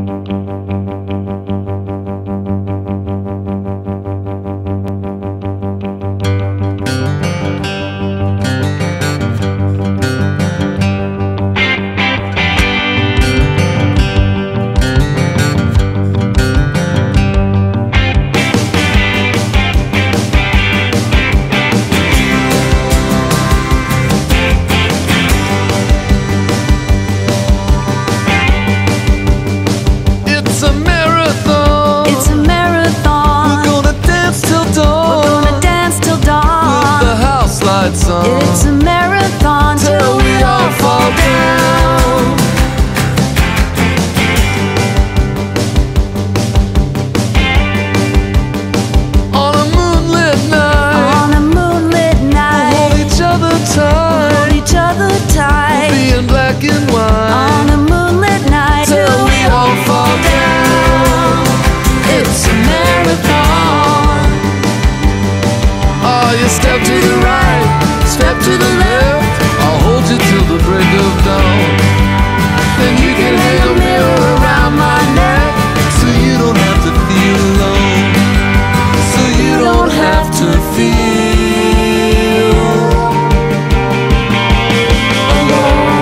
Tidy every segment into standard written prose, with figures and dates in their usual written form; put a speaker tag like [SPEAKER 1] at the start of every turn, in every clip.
[SPEAKER 1] It's a marathon till we all fall down.
[SPEAKER 2] On a moonlit night,
[SPEAKER 1] on a moonlit night,
[SPEAKER 2] we'll hold each other tight,
[SPEAKER 1] hold each other tight.
[SPEAKER 2] We'll be in black and white
[SPEAKER 1] on a moonlit night
[SPEAKER 2] till we all fall down.
[SPEAKER 1] It's a marathon.
[SPEAKER 2] Oh, you step to the right, step to the left, I'll hold you till the break of dawn. Then you can hang a mirror around my neck, so you don't have to feel alone, so you don't have to feel alone.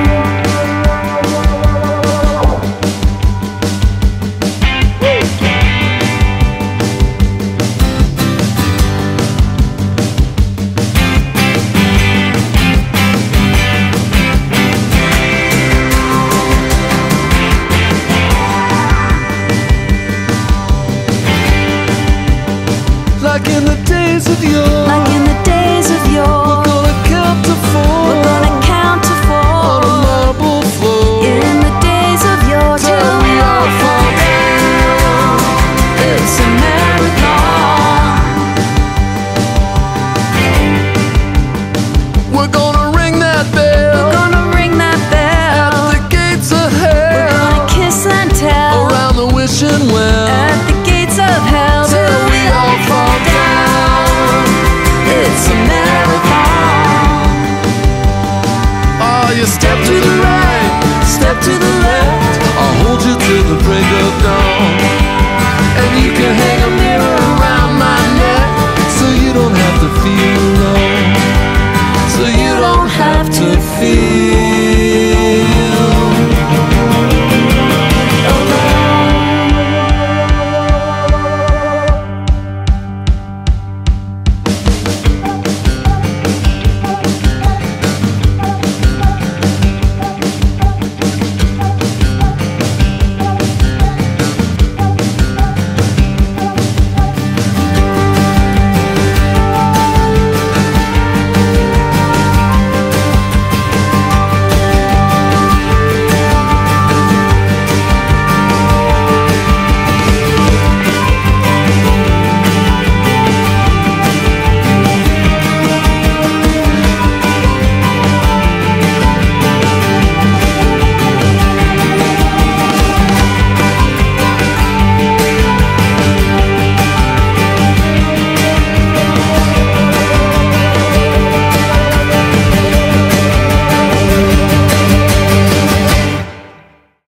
[SPEAKER 2] Like in the days of yore,
[SPEAKER 1] like in the days of yore,
[SPEAKER 2] we're gonna count to four,
[SPEAKER 1] we're gonna count to four
[SPEAKER 2] on a marble floor.
[SPEAKER 1] in the days of yore till we all fall down. It's a marathon.
[SPEAKER 2] We're gonna ring that bell,
[SPEAKER 1] We're gonna ring that bell
[SPEAKER 2] at the gates of
[SPEAKER 1] We're
[SPEAKER 2] hell,
[SPEAKER 1] gonna kiss and tell
[SPEAKER 2] around the wishing well,
[SPEAKER 1] at the gates of hell
[SPEAKER 2] till we all fall down.
[SPEAKER 1] It's a marathon.
[SPEAKER 2] Oh, you step to the right, step to the left, I'll hold you till the break of